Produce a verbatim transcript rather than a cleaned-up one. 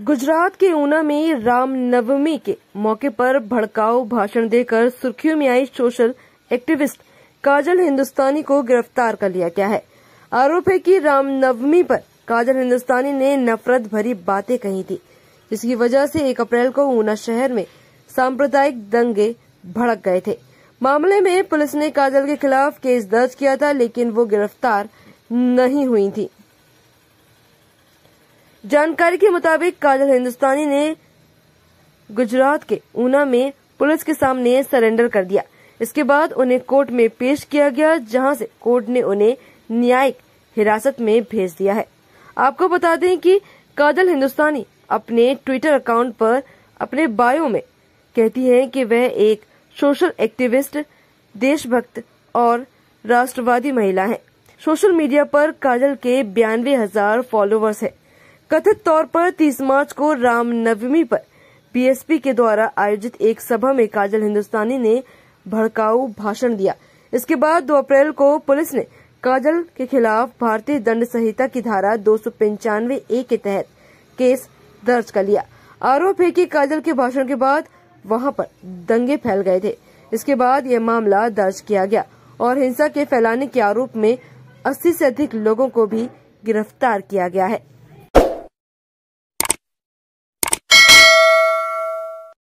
गुजरात के ऊना में रामनवमी के मौके पर भड़काऊ भाषण देकर सुर्खियों में आई सोशल एक्टिविस्ट काजल हिंदुस्तानी को गिरफ्तार कर लिया गया है। आरोप है कि रामनवमी पर काजल हिंदुस्तानी ने नफरत भरी बातें कही थी, जिसकी वजह से एक अप्रैल को ऊना शहर में सांप्रदायिक दंगे भड़क गए थे। मामले में पुलिस ने काजल के खिलाफ केस दर्ज किया था, लेकिन वो गिरफ्तार नहीं हुई थी। जानकारी के मुताबिक काजल हिंदुस्तानी ने गुजरात के ऊना में पुलिस के सामने सरेंडर कर दिया। इसके बाद उन्हें कोर्ट में पेश किया गया, जहां से कोर्ट ने उन्हें न्यायिक हिरासत में भेज दिया है। आपको बता दें कि काजल हिंदुस्तानी अपने ट्विटर अकाउंट पर अपने बायो में कहती है कि वह एक सोशल एक्टिविस्ट, देशभक्त और राष्ट्रवादी महिला है। सोशल मीडिया पर काजल के बयानवे हजार फॉलोअर्स है। कथित तौर पर तीस मार्च को रामनवमी पर बीएसपी के द्वारा आयोजित एक सभा में काजल हिंदुस्तानी ने भड़काऊ भाषण दिया। इसके बाद दो अप्रैल को पुलिस ने काजल के खिलाफ भारतीय दंड संहिता की धारा दो सौ पंचानवे ए के तहत केस दर्ज कर लिया। आरोप है कि काजल के भाषण के बाद वहां पर दंगे फैल गए थे। इसके बाद यह मामला दर्ज किया गया और हिंसा के फैलाने के आरोप में अस्सी से अधिक लोगों को भी गिरफ्तार किया गया है।